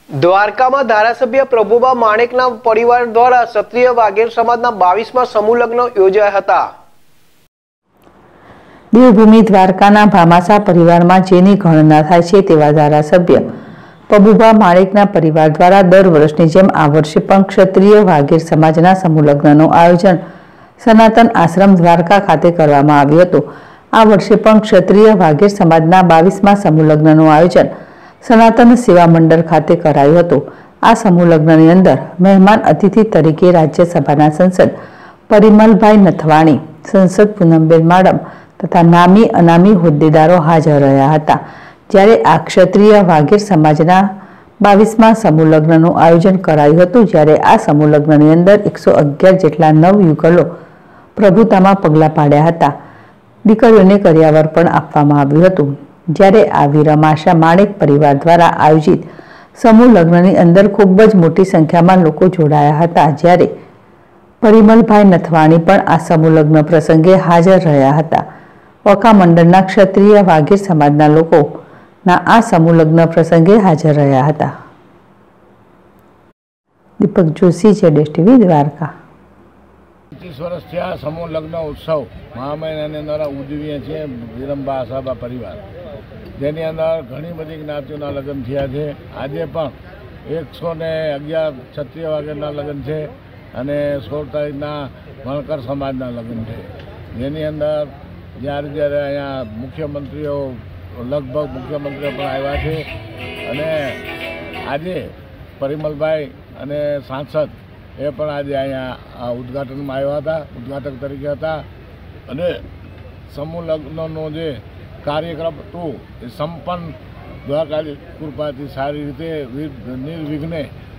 દ્વારકામાં ધારાસભ્ય પ્રભુબા માણેકના પરિવાર દ્વારા ક્ષત્રિય વાઘેર સમાજના 22મા સમૂહ લગ્ન યોજાયા હતા। દેવભૂમિ દ્વારકાના ભામાસા પરિવારમાં જેની ગણના થાય છે તેવા ધારાસભ્ય પ્રભુબા માણેકના પરિવાર દ્વારા દર વર્ષની જેમ આ વર્ષે પણ ક્ષત્રિય વાઘેર સમાજના સમૂહ લગ્નનું આયોજન સનાતન આશ્રમ દ્વારકા ખાતે કરવામાં આવ્યું હતું। આ વર્ષે પણ ક્ષત્રિય વાઘેર સમાજના 22મા સમૂહ લગ્નનું આયોજન સનાતન સેવા મંડળ ખાતે કરાયું હતું। આ સમૂહ લગ્નની અંદર મહેમાન અતિથિ તરીકે રાજ્યસભાના સંસદ પરિમલભાઈ નથવાણી, સંસદ પૂનમબેન માડમ તથા નામી અનામી હોદ્દેદારો હાજર રહ્યા હતા। જ્યારે આ ક્ષત્રિય વાઘેર સમાજના 22મા સમૂહ લગ્નનું આયોજન કરાયું હતું। જ્યારે આ સમૂહ લગ્નની અંદર 111 જેટલા નવયુગલો પ્રભુતામાં પગલાં પાડ્યા હતા। દીકરીઓને કરિયાવર પણ આપવામાં આવ્યું હતું। જ્યારે આ વીરમાશા માણેક પરિવાર દ્વારા આયોજિત સમૂહ લગ્નની અંદર ખૂબ જ મોટી સંખ્યામાં લોકો જોડાયા હતા। જ્યારે પરિમલભાઈ નથવાણી પણ આ સમૂહ લગ્ન પ્રસંગે હાજર રહ્યા હતા। વકા મંડળના ક્ષત્રિય વાઘેર સમાજના લોકોના આ સમૂહ લગ્ન પ્રસંગે હાજર રહ્યા હતા। દીપક જોશી, જેડેશ ટીવી, દ્વારકા। 25 વર્ષથી આ સમૂહ લગ્ન ઉત્સવ મહા મહિનાની અંદર ઉજવીએ છીએ વિરમબા આશાબા પરિવાર, જેની અંદર ઘણી બધી જ્ઞાતિઓના લગ્ન થયા છે। આજે પણ 111 ક્ષત્રિય વાઘેરના લગ્ન છે અને 16 તારીખના વણકર સમાજના લગ્ન છે, જેની અંદર જ્યારે અહીંયા મુખ્યમંત્રીઓ લગભગ મુખ્યમંત્રીઓ પણ આવ્યા છે અને આજે પરિમલભાઈ અને સાંસદ એ પણ આજે અહીંયા ઉદ્ઘાટનમાં આવ્યા હતા, ઉદ્ઘાટક તરીકે હતા અને સમૂહ લગ્નનો જે કાર્યક્રમ હતું એ સંપન્ન દ્વારકાની કૃપાથી સારી રીતે નિર્વિઘ્ને